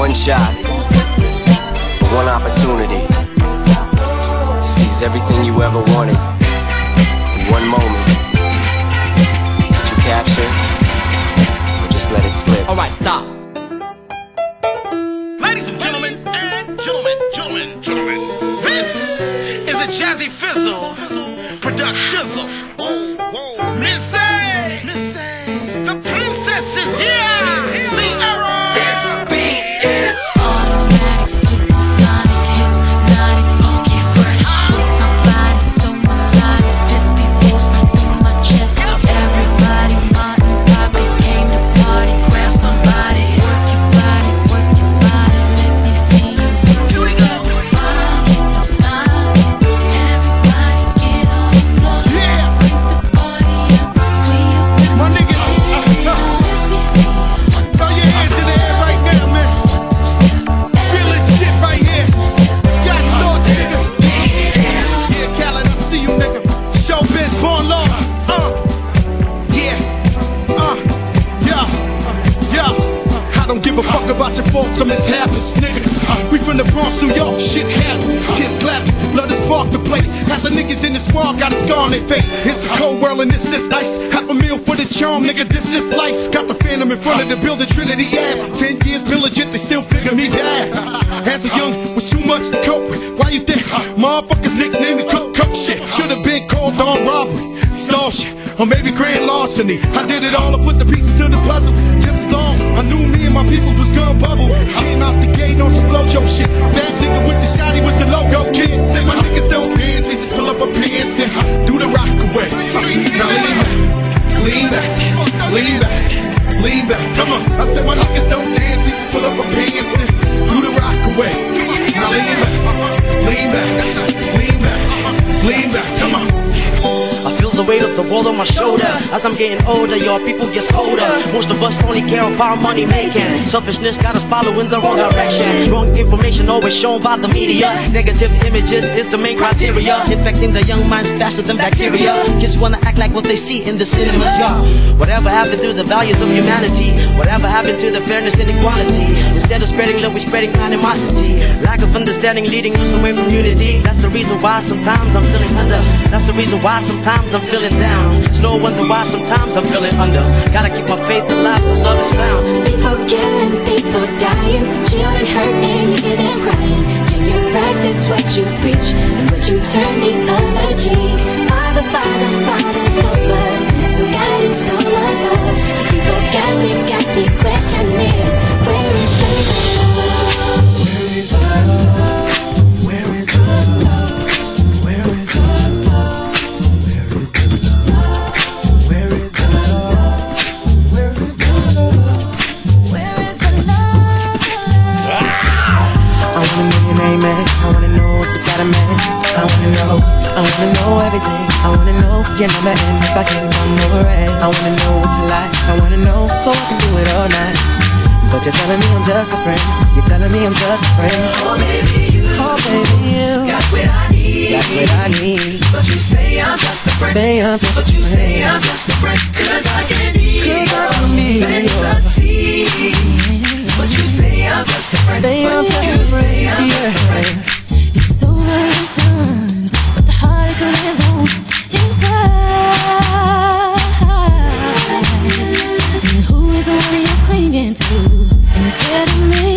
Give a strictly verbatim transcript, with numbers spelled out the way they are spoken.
One shot, one opportunity to seize everything you ever wanted in one moment. Did you capture or just let it slip? Alright, stop. Ladies and gentlemen, and gentlemen, gentlemen, gentlemen, this is a Jazzy Fizzle production. Missy, Missy, the princess is here. Sierra. This beat is automatic, supersonic, hypnotic, funky, fresh. My body so melodic, this beat rolls right through my chest. Everybody, Martin, Bobby came to party. Grab somebody, work your body, work your body. Let me see you do slow. Rock it, don't stop it. Everybody get on the floor. Yeah. Bring the party up, we up. My niggas, uh, uh, Let me see you. throw your hands in the air right now, man. Feel this shit right here. Scott Storch, nigga. Yeah, Khaled, I see you, nigga. Showbiz, born law. Uh, yeah, uh, yeah, yeah. I don't give a fuck about your faults or mishaps, nigga. Uh, we from the Bronx, New York, shit happens. Kids clap, love to spark the place. Half the niggas in the squad got a scar on their face. It's a cold world and this is ice. Half a meal for the charm, nigga, this is life. Got the Phantom in front of the building, Trinity Ave. Ten years been legit, they still figure me bad. As a young, was too much to cope with. Why you think motherfuckers nicknamed the cook cook shit? Should've been called on robbery, stall shit, or maybe grand larceny. I did it all, I put the pieces to the puzzle. Just as long, I knew me and my people was gonna bubble. Came out the gate on some flojo shit. That nigga with the shotty was the logo kid. Say my niggas don't dance, they just pull up a pants and do the rock away. Now lean back, lean back, lean back, lean back. Come on, I said my niggas don't dance, they just pull up a pants and do the rock away. Now lean back, lean back, that's right, lean back, lean back. Come on. I feel the weight of the world on my shoulder. As I'm getting older, your people gets colder. Most of us only care about money making. Selfishness got us following the wrong direction. Wrong information always shown by the media. Negative images is the main criteria. Infecting the young minds faster than bacteria. Kids wanna act like what they see in the cinemas, yeah. Whatever happened to the values of humanity? Whatever happened to the fairness and equality? Instead of spreading love, we're spreading animosity. Lack of understanding leading us away from unity. That's the reason why sometimes I'm feeling under. That's the reason why sometimes I'm feeling down. It's no wonder why sometimes I'm feeling under. Gotta keep my faith alive till love is found. People killing, people dying, children hurt and you hear them crying. Can you practice what you preach and would you turn the other cheek? Father, Father, Father, help us. Send some guidance from above. Cause people got me, got me questioning. Where is the love? Where is the love? Where is the love? Where is the love? I wanna know if you got a man. I wanna know, I wanna know everything. I wanna know your number and if I can come over and I wanna know what you like. I wanna know so I can do it all night. But you're telling me I'm just a friend. You're telling me I'm just a friend. Oh baby you, oh baby you got what I need. Got what I need. But you say I'm just a friend. Say I'm just but you a friend. Say I'm just a friend. Cause I can be Cause I can be fantasy. But you say I'm just a friend. Say I'm just a friend. I'm just a friend. It's over and done, but the heart lives on inside. And who is the one you're clinging to instead of me?